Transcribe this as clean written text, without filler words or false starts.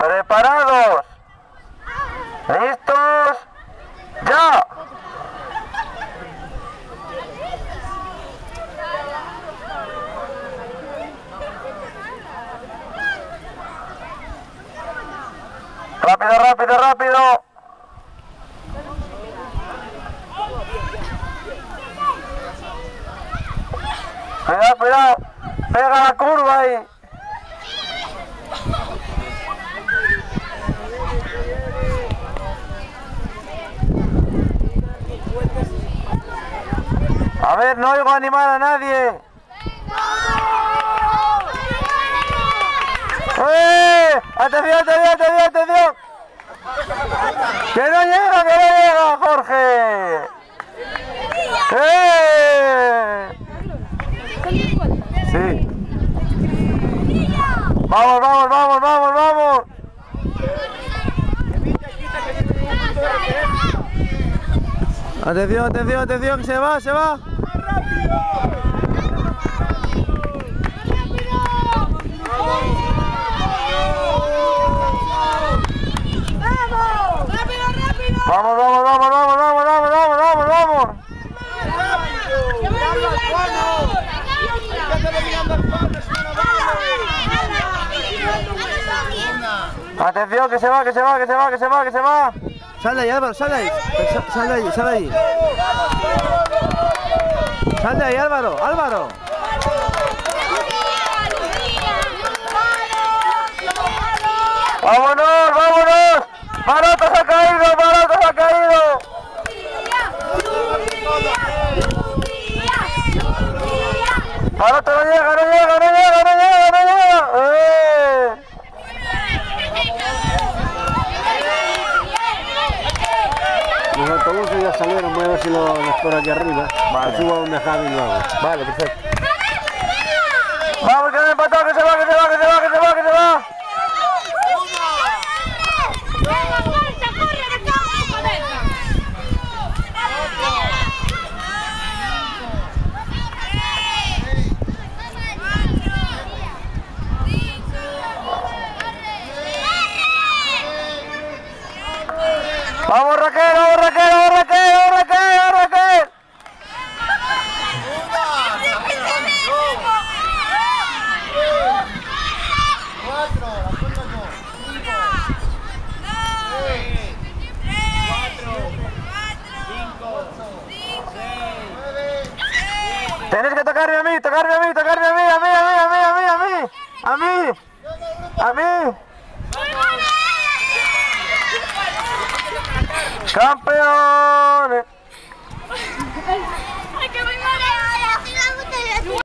Preparados. ¿Listos? ¡Ya! ¡Rápido, rápido, rápido! Cuidado, cuidado. Pega la curva ahí. A ver, no oigo animar a nadie. ¡Atención, atención, atención, atención! ¡Que no llega, Jorge! Sí. Vamos, vamos, vamos, vamos, vamos. Atención, atención, atención, que se va, se va. Vamos, vamos, vamos, vamos, vamos, vamos, vamos, vamos, vamos. Atención, que se va, que se va, que se va, que se va, que se va. Sal de ahí, Álvaro, sal de ahí. Sal de ahí, sal de ahí. Sal de ahí, Álvaro, Álvaro. ¡Vámonos, vámonos! ¡Maroto se ha caído, Maroto se ha caído! ¡Maroto no llega, no llega, no llega, no llega, no llega! Los autobuses ya salieron, voy a ver si los espero aquí arriba. Vale. Subo a un Javi luego. Vale, perfecto. ¡Vamos, que han empatado, que se va, que se va, que se va, que se va, que se va! ¡Vamos, Raquel, vamos, Raquel, vamos, Raquel, vamos, Raquel, vamos, Raquel! Tenéis que tocarme a mí, tocarme a mí, tocarme a mí, a mí, a mí, a mí, a mí, a mí, a mí, a mí. ¡Campeón!